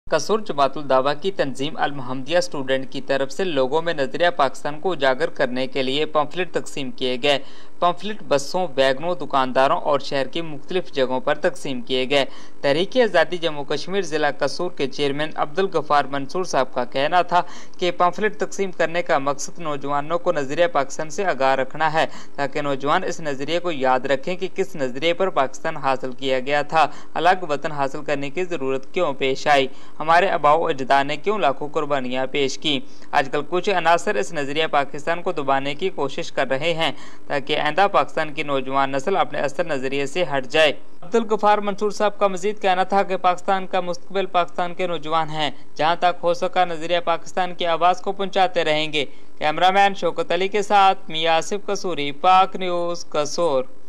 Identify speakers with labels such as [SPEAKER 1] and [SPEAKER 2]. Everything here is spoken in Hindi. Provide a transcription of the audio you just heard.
[SPEAKER 1] कसूर जमातुल दावा की तंजीम अल मोहम्मदिया स्टूडेंट की तरफ से लोगों में नजरिया पाकिस्तान को उजागर करने के लिए पम्फलेट तकसीम किए गए। पम्फलेट बसों, वैगनों, दुकानदारों और शहर की मुख्तलिफ जगहों पर तकसीम किए गए। तहरीक आज़ादी जम्मू कश्मीर जिला कसूर के चेयरमैन अब्दुल गफार मंसूर साहब का कहना था कि पम्फलेट तकसीम करने का मकसद नौजवानों को नजरिया पाकिस्तान से आगाह रखना है, ताकि नौजवान इस नजरिए को याद रखें कि किस नजरिए पर पाकिस्तान हासिल किया गया था, अलग वतन हासिल करने की जरूरत क्यों पेश आई, हमारे आबाओ अजदाद ने क्यों लाखों कुर्बानियां पेश की। आजकल कुछ अनासर इस नजरिया पाकिस्तान को दबाने की कोशिश कर रहे हैं, ताकि आइंदा पाकिस्तान की नौजवान नस्ल अपने असर नजरिए से हट जाए। अब्दुल गफार मंसूर साहब का मजीद कहना था कि पाकिस्तान का मुस्तकबिल पाकिस्तान के नौजवान हैं। जहां तक हो सका नजरिया पाकिस्तान की आवाज़ को पहुंचाते रहेंगे। कैमरामैन शौकत अली के साथ मियां आसिफ कसूरी, पाक न्यूज़, कसूर।